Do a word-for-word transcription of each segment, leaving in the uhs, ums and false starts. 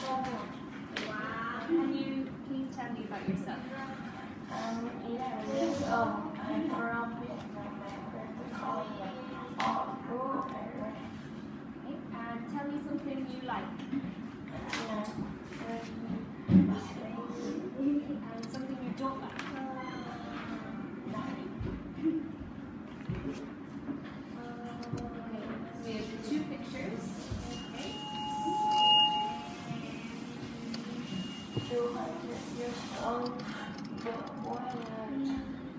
Wow. Can you please tell me about yourself? I'm eleven years old. I'm from Vietnam. My favorite color are blue and red. Okay. And tell me something you like. And something you don't like. Okay. We have two pictures. Okay. two hundred years old. The one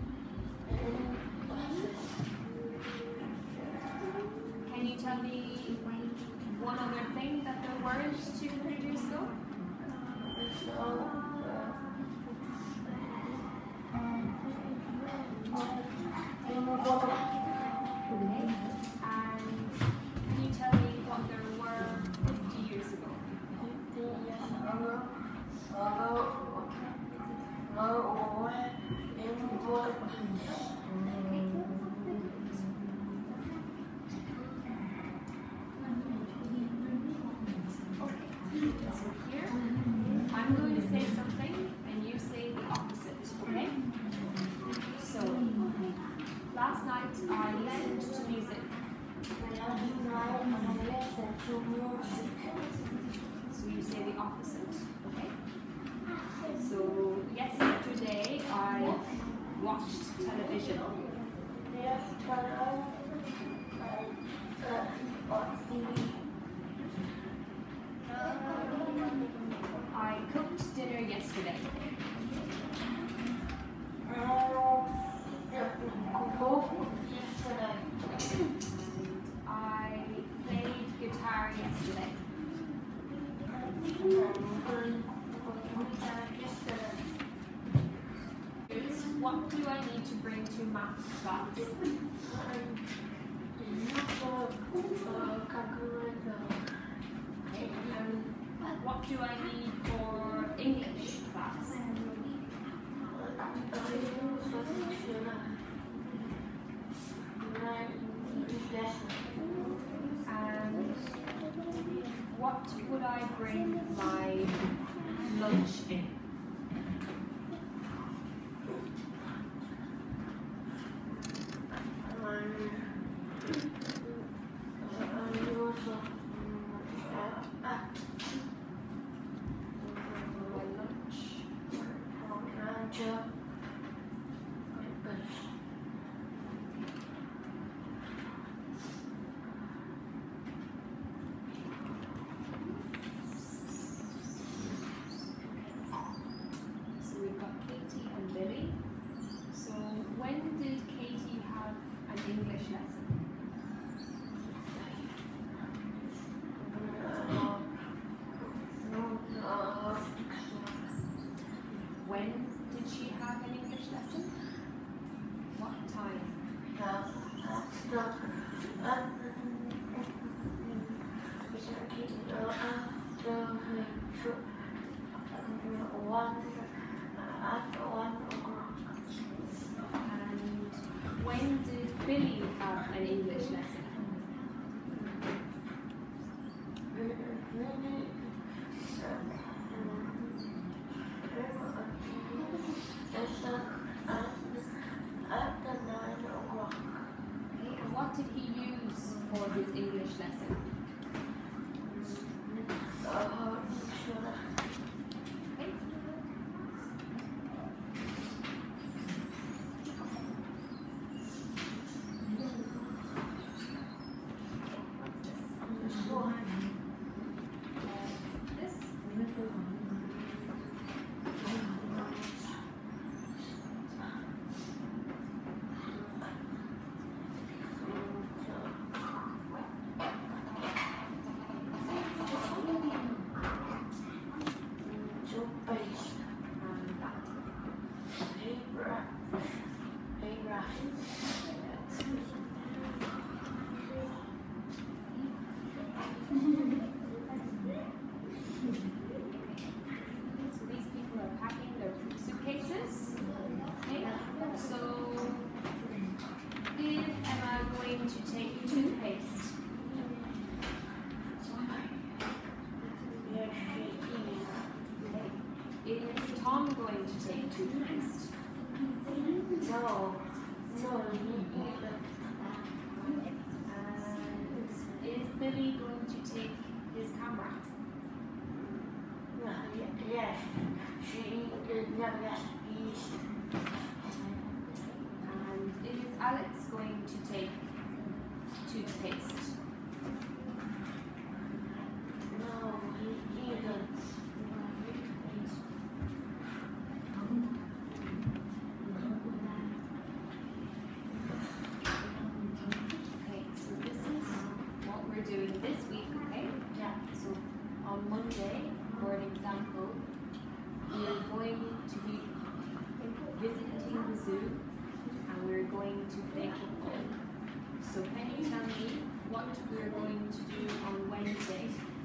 Can you tell me one other thing that there were two hundred years ago? Okay. And can you tell me what there were fifty years ago? fifty years ago, ago, no one in water. So here, I'm going to say something and you say the opposite, okay? So, last night I listened to music. Last night I listened to music. So you say the opposite, okay? So, yesterday I watched television. Yesterday I uh, watched T V. I cooked dinner yesterday. I played guitar yesterday. What do I need to bring to maths class? What do I need for English class? And what would I bring my lunch in? So we've got Katie and Billy. So when did Katie have an English lesson? When did she have an English lesson? What time? And when did Billy have an English lesson? And what did he use for his English lesson? Okay. What's this? to take toothpaste? No. No, me either. And is Billy going to take his camera? No, yes. She is not yes. He's And is Alex going to take toothpaste? no, he either. Okay, so this is what we're doing this week, okay? Yeah. So on Monday, for an example, we're going to be visiting the zoo and we're going to play football. So can you tell me what we're going to do on Wednesday?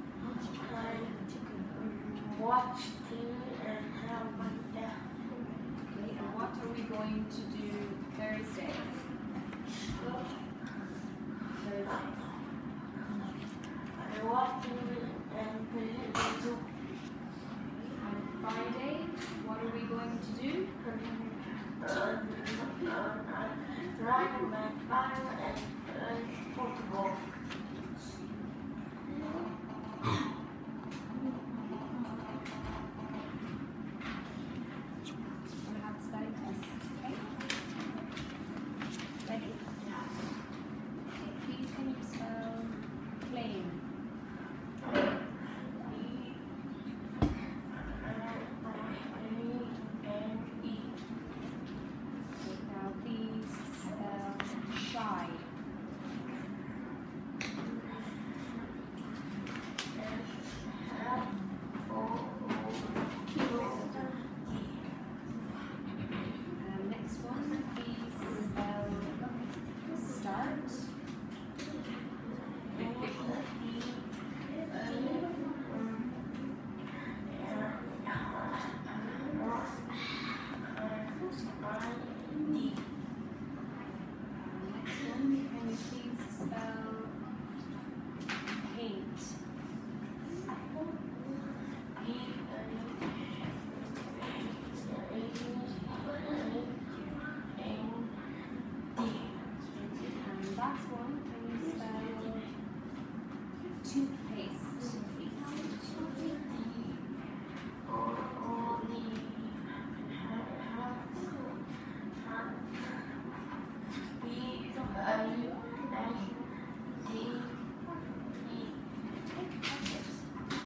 Watch T V and have my dad. Okay, and what are we going to do Thursday? Thursday. I watch T V and play the zoo. On Friday, what are we going to do? Ride my bike and play football. We have spelling tests, okay? Ready? Okay, please can you spell plane? Okay, now please spell shy. Um, next one, please spell start. Next one, can you please spell paint? And last one, can you spell tooth?